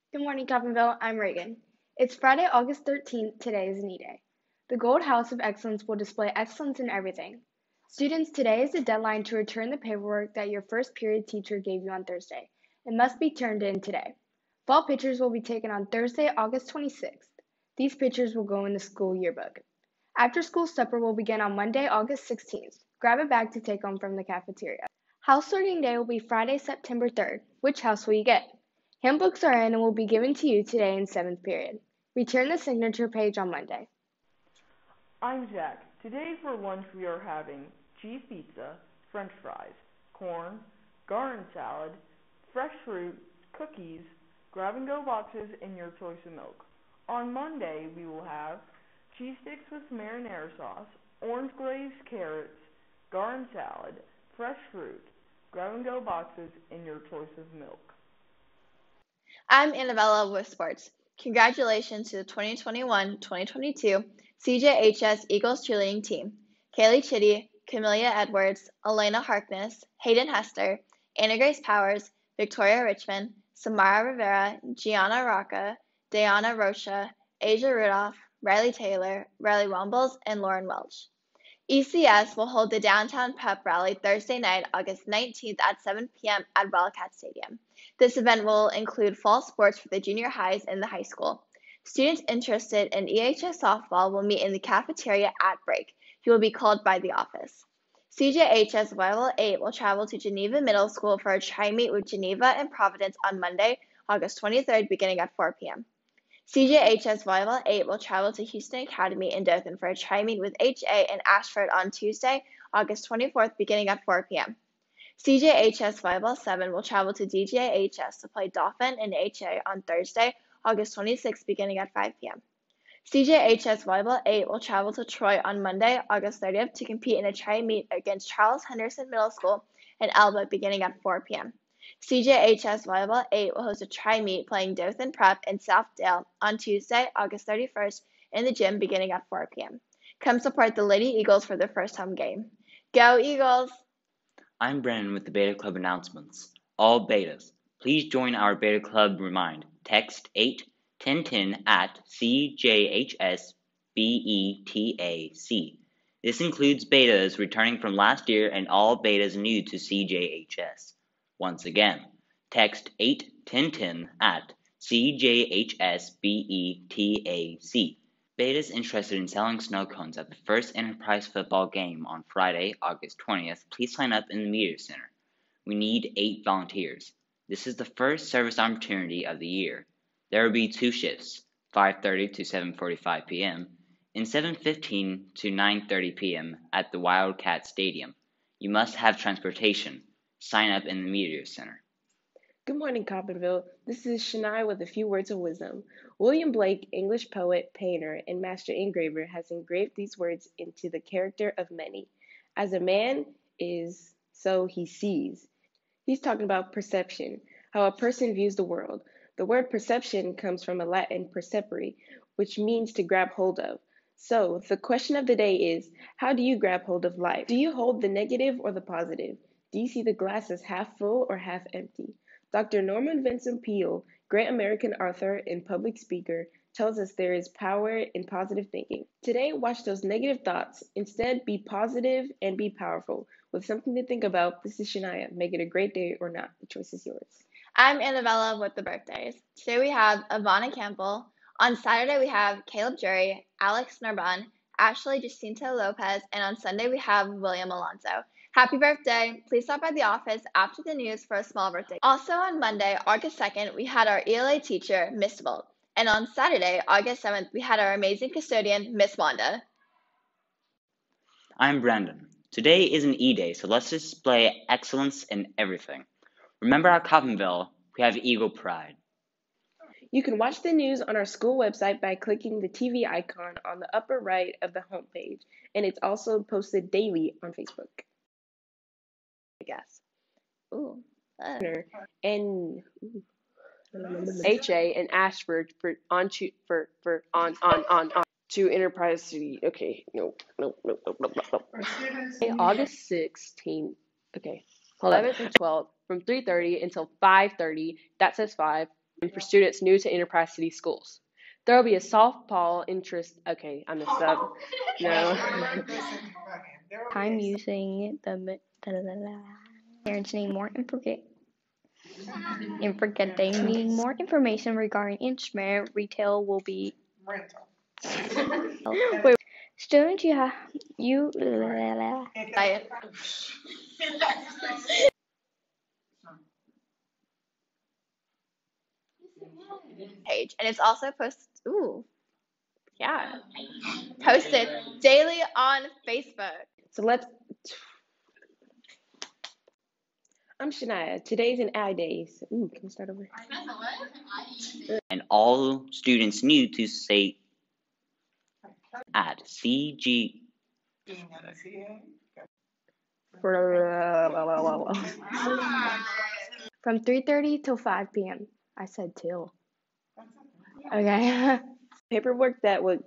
Good morning, Coppinville. I'm Reagan. It's Friday, August 13th. Today is an E-Day. The Gold House of Excellence will display excellence in everything. Students, today is the deadline to return the paperwork that your first period teacher gave you on Thursday. It must be turned in today. Fall pictures will be taken on Thursday, August 26th. These pictures will go in the school yearbook. After school supper will begin on Monday, August 16th. Grab a bag to take home from the cafeteria. House sorting day will be Friday, September 3rd. Which house will you get? Handbooks are in and will be given to you today in 7th period. Return the signature page on Monday. I'm Jack. Today for lunch we are having cheese pizza, french fries, corn, garden salad, fresh fruit, cookies, grab-and-go boxes, and your choice of milk. On Monday we will have cheese sticks with marinara sauce, orange glazed carrots, garden salad, fresh fruit, grab-and-go boxes, and your choice of milk. I'm Annabella with sports. Congratulations to the 2021-2022 CJHS Eagles cheerleading team. Kaylee Chitty, Camelia Edwards, Elena Harkness, Hayden Hester, Anna Grace Powers, Victoria Richmond, Samara Rivera, Gianna Rocca, Diana Rocha, Asia Rudolph, Riley Taylor, Riley Wombles, and Lauren Welch. ECS will hold the Downtown Pep Rally Thursday night, August 19th at 7 p.m. at Wildcat Stadium. This event will include fall sports for the junior highs and the high school. Students interested in EHS softball will meet in the cafeteria at break. You will be called by the office. CJHS Level 8 will travel to Geneva Middle School for a tri-meet with Geneva and Providence on Monday, August 23rd, beginning at 4 p.m. CJHS Volleyball 8 will travel to Houston Academy in Dothan for a tri-meet with HA and Ashford on Tuesday, August 24th, beginning at 4 p.m. CJHS Volleyball 7 will travel to DJHS to play Dauphin and HA on Thursday, August 26th, beginning at 5 p.m. CJHS Volleyball 8 will travel to Troy on Monday, August 30th to compete in a tri-meet against Charles Henderson Middle School and Elba beginning at 4 p.m. CJHS Volleyball 8 will host a tri-meet playing Dothan Prep and Southdale on Tuesday, August 31st in the gym beginning at 4 p.m. Come support the Lady Eagles for their first home game. Go Eagles! I'm Brandon with the Beta Club announcements. All betas, please join our Beta Club remind. Text 81010 at CJHSBETAC. This includes betas returning from last year and all betas new to CJHS. Once again, text 81010 at CJHSBETAC. Betas interested in selling snow cones at the first Enterprise football game on Friday, August 20th, please sign up in the Media Center. We need 8 volunteers. This is the first service opportunity of the year. There will be 2 shifts, 5:30 to 7:45 p.m. and 7:15 to 9:30 p.m. at the Wildcat Stadium. You must have transportation. Sign up in the Media Center. Good morning, Coppinville. This is Shania with a few words of wisdom. William Blake, English poet, painter, and master engraver, has engraved these words into the character of many. As a man is, so he sees. He's talking about perception, how a person views the world. The word perception comes from a Latin percepere, which means to grab hold of. So, the question of the day is, how do you grab hold of life? Do you hold the negative or the positive? Do you see the glass as half full or half empty? Dr. Norman Vincent Peale, great American author and public speaker, tells us there is power in positive thinking. Today, watch those negative thoughts. Instead, be positive and be powerful. With something to think about, this is Shania. Make it a great day or not. The choice is yours. I'm Annabella with the birthdays. Today we have Ivana Campbell. On Saturday we have Caleb Jury, Alex Narbonne, Ashley Jacinto Lopez, and on Sunday we have William Alonso. Happy birthday! Please stop by the office after the news for a small birthday. Also on Monday, August 2nd, we had our ELA teacher, Miss Volt. And on Saturday, August 7th, we had our amazing custodian, Miss Wanda. I'm Brandon. Today is an E-Day, so let's display excellence in everything. Remember at Coppinville, we have Eagle Pride. You can watch the news on our school website by clicking the TV icon on the upper right of the homepage, and it's also posted daily on Facebook. I guess. Ooh. And HA and Ashford on to Enterprise City. Okay, no. Okay, August 16th. Okay, hold on. 11th and 12th from 3:30 until 5:30. That says 5. for students new to Enterprise City Schools. There will be a softball interest. Okay, I messed up. No. Time using the parents need more they need more information regarding instrument retail will be wait, students page, and it's also posted daily on Facebook. So I'm Shania. Today's an I days. Ooh, can we start over? And all students new to say at CG. from 3:30 till 5 p.m. I said till. Okay. Paperwork that would.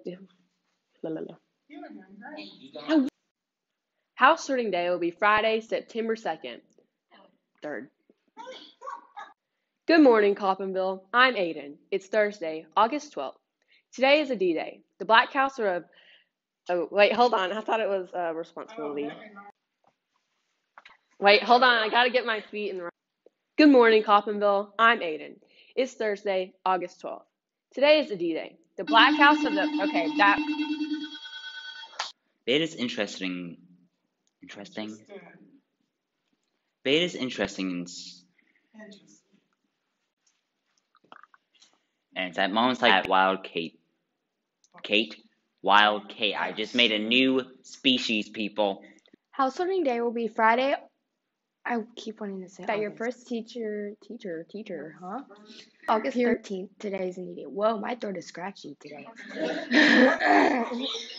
House sorting day will be Friday, September 2nd. 3rd. Good morning, Coppinville. I'm Aiden. It's Thursday, August 12th. Today is a D-Day. The Black House are a... Oh, wait, hold on. I thought it was a responsibility. Wait, hold on. I got to get my feet in the right... Good morning, Coppinville. I'm Aiden. It's Thursday, August 12th. Today is a D-Day. The Black House of the... Okay, that... Beta's interesting. Beta's interesting and it's at moments like Wild Kate. I just made a new species, people. House sorting day will be Friday. I keep wanting to say that your first teacher, huh? August 13th. Today's a new day. Whoa, my throat is scratchy today.